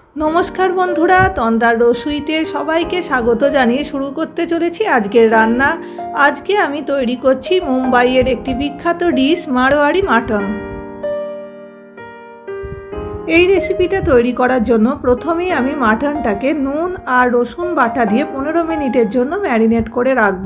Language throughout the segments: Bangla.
नमस्कार बंधुरा तंदार रसोईते सबाइके स्वागत जानिए शुरू करते चलेछि आजकेर रान्ना। आज के आमी तैरी करछि मुम्बाइयेर एकटी बिख्यात डिश मारवाड़ी माटन। এই রেসিপিটা তৈরি করার জন্য প্রথমেই আমি মাটনটাকে নুন আর রসুন বাটা দিয়ে 15 মিনিটের জন্য ম্যারিনেট করে রাখব।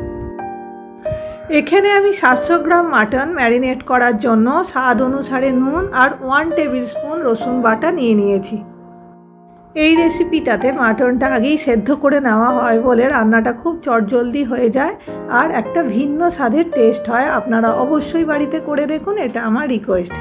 এখানে আমি 700 গ্রাম মাটন ম্যারিনেট করার জন্য স্বাদ অনুসারে নুন আর 1 টেবিল স্পুন রসুন বাটা নিয়ে নিয়েছি। এই রেসিপিটাতে মাটনটা আগেই সেদ্ধ করে নেওয়া হয় বলে রান্নাটা খুব চটজলদি হয়ে যায় আর একটা ভিন্ন স্বাদের টেস্ট হয়। আপনারা অবশ্যই বাড়িতে করে দেখুন, এটা আমার রিকোয়েস্ট।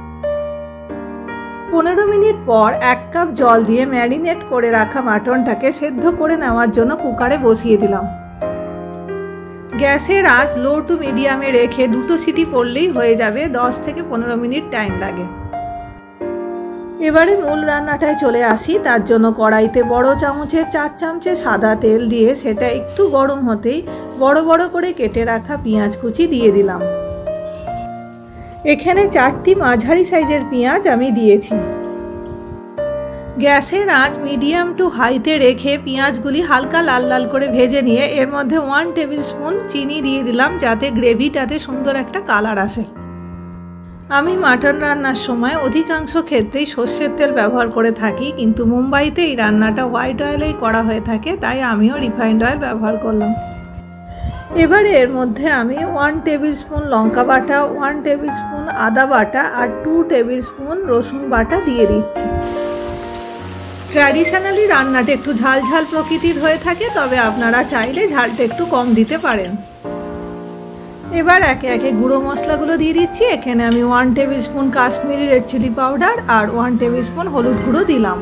15 মিনিট পর 1 কাপ জল দিয়ে ম্যারিনেট করে রাখা মাটনটাকে সেদ্ধ করে নেওয়ার জন্য কুকারে বসিয়ে দিলাম। গ্যাসের আঁচ লো টু মিডিয়ামে রেখে 2 সিটি পড়লেই হয়ে যাবে, 10 থেকে 15 মিনিট টাইম লাগে। এবারে মূল রান্নাটায় চলে আসি। তার জন্য কড়াইতে বড় চামচের 4 চামচে সাদা তেল দিয়ে সেটা একটু গরম হতেই বড় বড় করে কেটে রাখা পেঁয়াজ কুচি দিয়ে দিলাম। এখানে 4টি মাঝারি সাইজের পেঁয়াজ আমি দিয়েছি। গ্যাসের আঁচ মিডিয়াম টু হাইতে রেখে পেঁয়াজগুলি হালকা লাল লাল করে ভেজে নিয়ে এর মধ্যে 1 টেবিল স্পুন চিনি দিয়ে দিলাম যাতে গ্রেভিটাতে সুন্দর একটা কালার আসে। আমি মাটন রান্নার সময় অধিকাংশ ক্ষেত্রেই সর্ষের তেল ব্যবহার করে থাকি, কিন্তু মুম্বাইতে এই রান্নাটা হোয়াইট অয়েলেই করা হয়ে থাকে, তাই আমিও রিফাইন্ড অয়েল ব্যবহার করলাম। এবারে এর মধ্যে আমি 1 টেবিল স্পুন লঙ্কা বাটা, 1 টেবিল স্পুন আদা বাটা আর 2 টেবিল স্পুন রসুন বাটা দিয়ে দিচ্ছি। ট্র্যাডিশনালি রান্নাটা একটু ঝাল ঝাল প্রকৃতির হয়ে থাকে, তবে আপনারা চাইলে ঝালটা একটু কম দিতে পারেন। এবার একে একে গুঁড়ো মশলাগুলো দিয়ে দিচ্ছি। এখানে আমি 1 tablespoon Kashmiri red chilli powder আর 1 টেবিল স্পুন হলুদ গুঁড়ো দিলাম।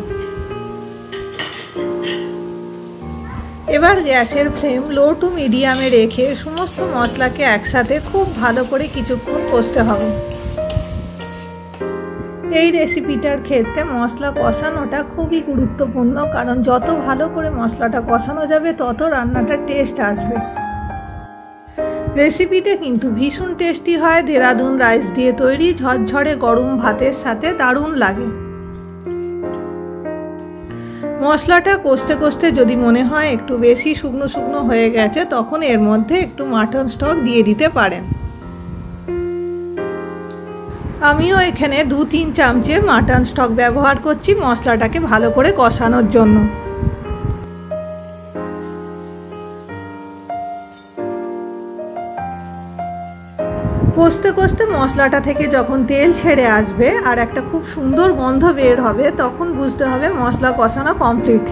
এবার গ্যাসের ফ্লেম লো টু মিডিয়ামে রেখে সমস্ত মশলাকে একসাথে খুব ভালো করে কিছুক্ষণ কষতে হবে। এই রেসিপিটার ক্ষেত্রে মশলা কষানোটা খুবই গুরুত্বপূর্ণ, কারণ যত ভালো করে মশলাটা কষানো যাবে তত রান্নাটার টেস্ট আসবে। রেসিপিটা কিন্তু ভীষণ টেস্টি হয়। দেরাদুন রাইস দিয়ে তৈরি, ঝরঝরে গরম ভাতের সাথে দারুণ লাগে। মশলাটা কষতে কষতে যদি মনে হয় একটু বেশি শুকনো শুকনো হয়ে গেছে, তখন এর মধ্যে একটু মাটন স্টক দিয়ে দিতে পারেন। আমিও এখানে 2-3 চামচে মাটন স্টক ব্যবহার করছি মশলাটাকে ভালো করে কষানোর জন্য। কষতে কষতে মশলাটা থেকে যখন তেল ছেড়ে আসবে আর একটা খুব সুন্দর গন্ধ বের হবে, তখন বুঝতে হবে মশলা কষানো কমপ্লিট।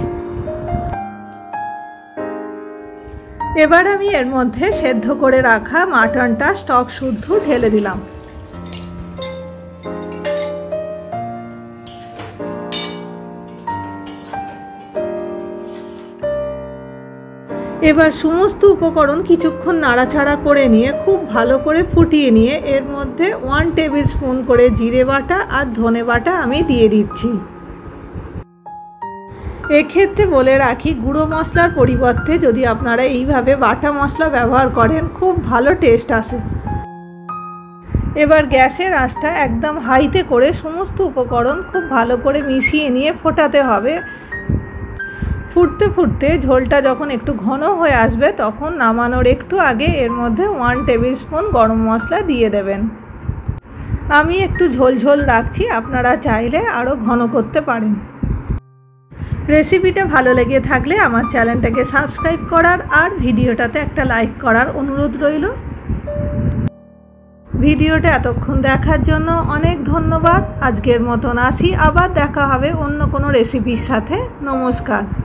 এবার আমি এর মধ্যে সেদ্ধ করে রাখা মাটনটা স্টক শুদ্ধ ঢেলে দিলাম। এবার সমস্ত উপকরণ কিছুক্ষণ নাড়াচাড়া করে নিয়ে খুব ভালো করে ফুটিয়ে নিয়ে এর মধ্যে 1 টেবিল স্পুন করে জিরে বাটা আর ধনে বাটা আমি দিয়ে দিচ্ছি। এক্ষেত্রে বলে রাখি, গুঁড়ো মশলার পরিবর্তে যদি আপনারা এইভাবে বাটা মশলা ব্যবহার করেন খুব ভালো টেস্ট আসে। এবার গ্যাসের আঁচটা একদম হাইতে করে সমস্ত উপকরণ খুব ভালো করে মিশিয়ে নিয়ে ফোটাতে হবে। ফুটতে ফুটতে ঝোলটা যখন একটু ঘন হয়ে আসবে তখন নামানোর একটু আগে এর মধ্যে 1 টেবিল স্পুন গরম মশলা দিয়ে দেবেন। আমি একটু ঝোল ঝোল রাখছি, আপনারা চাইলে আরও ঘন করতে পারেন। রেসিপিটা ভালো লেগে থাকলে আমার চ্যানেলটাকে সাবস্ক্রাইব করার আর ভিডিওটাতে একটা লাইক করার অনুরোধ রইল। ভিডিওটা এতক্ষণ দেখার জন্য অনেক ধন্যবাদ। আজকের মতন আসি, আবার দেখা হবে অন্য কোনো রেসিপির সাথে। নমস্কার।